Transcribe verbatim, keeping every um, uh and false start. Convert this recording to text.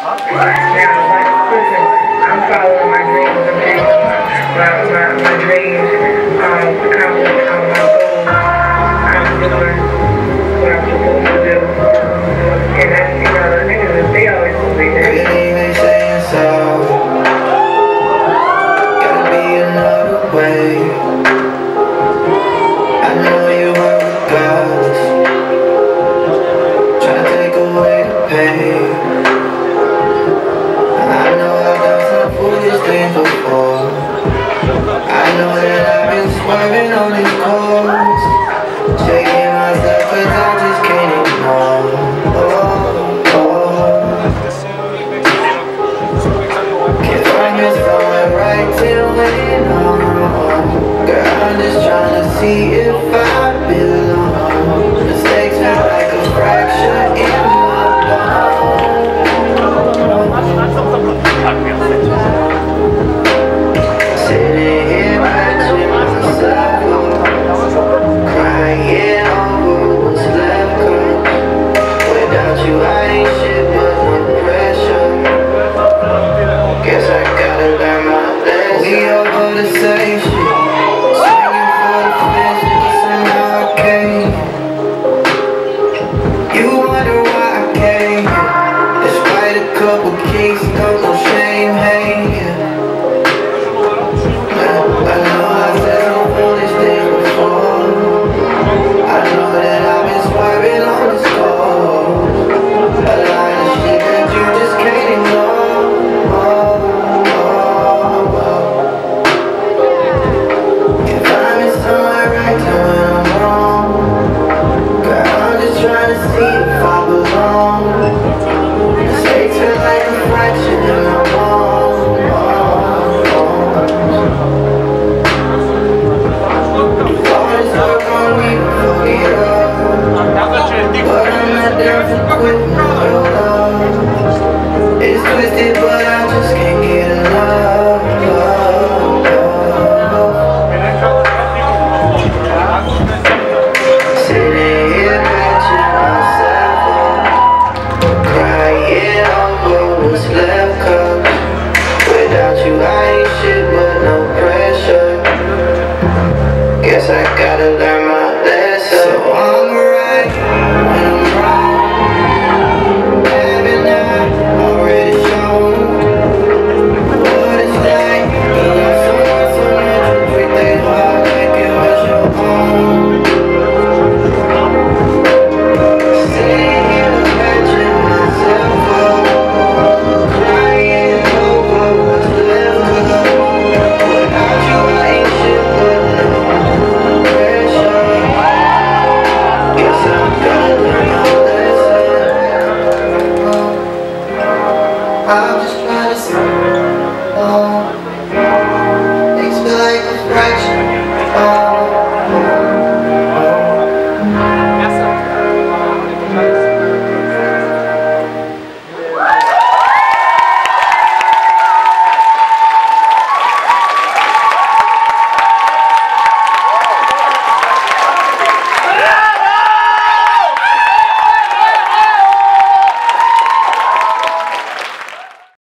Now, like, listen, I'm following my dreams. I'm getting my, my, my dreams, um, accomplishing all my goals. I'm doing what I'm supposed to do. And that's, you know, the niggas, they always say that. Really, they saying so. Gotta be another way. I know you were with God, trying to take away the pain. I know I've done some foolish things before. I know that I've been swerving on these course, shaking myself cause I just can't ignore. Oh, oh. Can't find me somewhere right till when I'm wrong. Girl, I'm just trying to see if I belong. Mistakes feel like a fracture in my bone. Sitting here watching myself, crying over what's left. Cause without you I ain't shit but no pressure. Guess I gotta learn my lesson. We over the same shit, swinging for the fence, but somehow I can't. You wonder why I came here, despite a couple kicks, comes no shame, hey. I know I said some foolish things before. I know that I've been swerving on the score. A lot of shit that you just can't ignore. Oh, oh, oh. Can't find me somewhere right to when I'm wrong. Girl, I'm just trying to see if I belong. Mistakes feel like a fraction in my bones. It's twisted, but I just can't get enough. Sitting here patching myself up, crying over what's left. Cause without you I ain't shit but no pressure. Guess I gotta